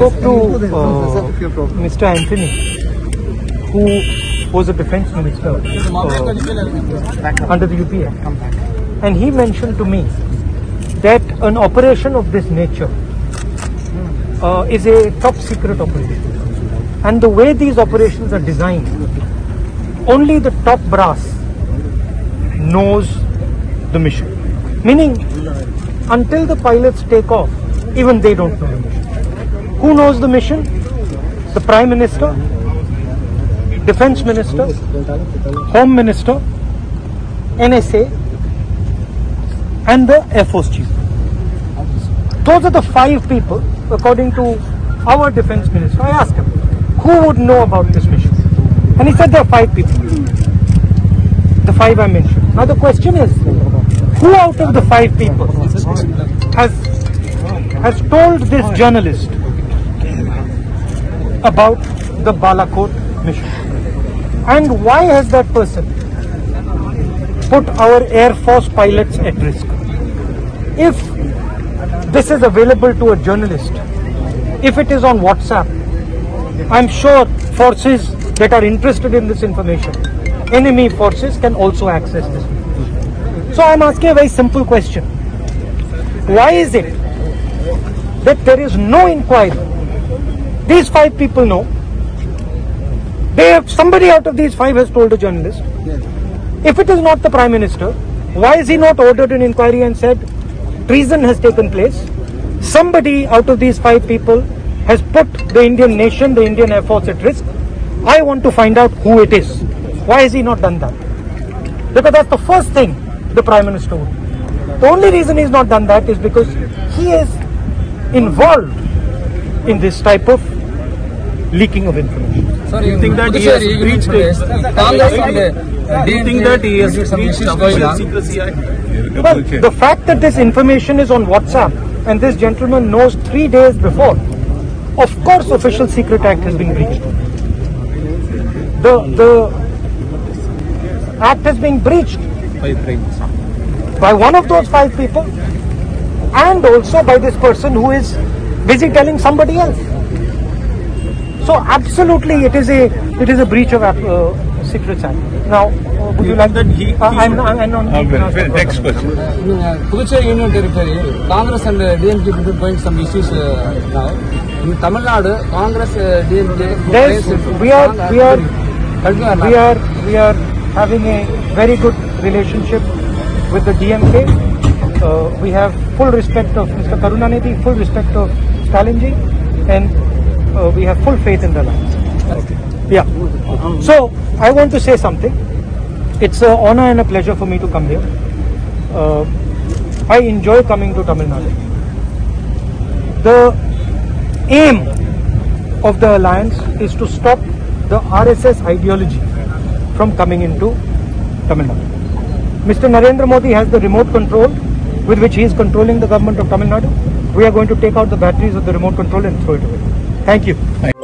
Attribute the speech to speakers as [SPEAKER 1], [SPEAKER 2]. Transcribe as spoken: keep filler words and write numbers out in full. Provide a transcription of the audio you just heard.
[SPEAKER 1] spoke to uh, Mister Anthony, who was a defense minister uh, under the U P A, and he mentioned to me that an operation of this nature uh, is a top secret operation, and the way these operations are designed, only the top brass knows the mission. Meaning, until the pilots take off, even they don't know the mission. Who knows the mission? The Prime Minister, Defense Minister, Home Minister, N S A, and the Air Force Chief. Those are the five people, according to our Defense Minister. I asked him, who would know about this mission? And he said there are five people. The five I mentioned. Now the question is, who out of the five people has, has told this journalist about the Balakot mission? And why has that person put our Air Force pilots at risk? If this is available to a journalist, if it is on WhatsApp, I'm sure forces that are interested in this information, enemy forces, can also access this information. So I'm asking a very simple question. Why is it that there is no inquiry? These five people know. They have, somebody out of these five has told the journalist. If it is not the Prime Minister, why is he not ordered an inquiry and said treason has taken place? Somebody out of these five people has put the Indian nation, the Indian Air Force at risk. I want to find out who it is. Why has he not done that? Because that's the first thing the Prime Minister would do. The only reason he's not done that is because he is involved in this type of leaking of information.
[SPEAKER 2] Sir, you think that he has breached it? Do you think that he has breached official secrecy act?
[SPEAKER 1] Well, the fact that this information is on WhatsApp and this gentleman knows three days before, of course Official Secret Act has been breached. The, the act has been breached by one of those five people and also by this person who is busy telling somebody else. So absolutely it is a it is a breach of uh, Secrets Act. Now, uh, would you like
[SPEAKER 2] that he?
[SPEAKER 1] Uh, I'm, I'm, I'm on.
[SPEAKER 2] Okay, next question.
[SPEAKER 3] Puducherry Union Territory, Congress and uh, D M K are going some issues uh, now. In Tamil Nadu, Congress, uh, D M K.
[SPEAKER 1] There's, we are we are we are we are having a very good relationship with the D M K. Uh, we have full respect of Mister Karunanidhi, full respect of Stalinji, and uh, we have full faith in the alliance. Okay. Yeah. So I want to say something. It's an honor and a pleasure for me to come here. Uh, I enjoy coming to Tamil Nadu. The aim of the alliance is to stop the R S S ideology from coming into Tamil Nadu. Mister Narendra Modi has the remote control with which he is controlling the government of Tamil Nadu. We are going to take out the batteries of the remote control and throw it away. Thank you.